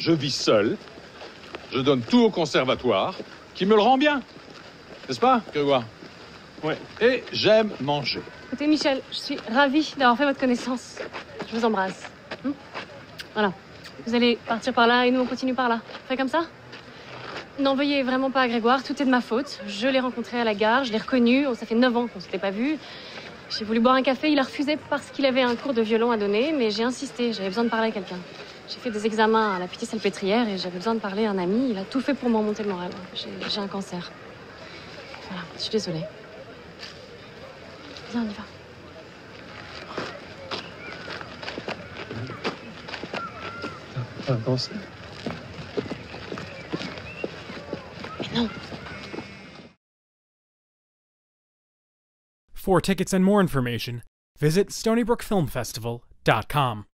je vis seul, je donne tout au conservatoire, qui me le rend bien. N'est-ce pas, Grégoire? Ouais. Et j'aime manger. Écoutez, Michel, je suis ravie d'avoir fait votre connaissance. Je vous embrasse. Voilà. Vous allez partir par là et nous, on continue par là. On fait comme ça? N'en veuillez vraiment pas à Grégoire, tout est de ma faute. Je l'ai rencontré à la gare, je l'ai reconnu. Oh, ça fait 9 ans qu'on ne s'était pas vus. J'ai voulu boire un café, il a refusé parce qu'il avait un cours de violon à donner, mais j'ai insisté, j'avais besoin de parler à quelqu'un. J'ai fait des examens à la Pitié-Salpêtrière et j'avais besoin de parler à un ami. Il a tout fait pour m'en monter le moral. J'ai un cancer. Voilà, je suis désolée. Viens, on y va. T'as un cancer? Mais non. For tickets and more information, visit StonyBrookFilmFestival.com.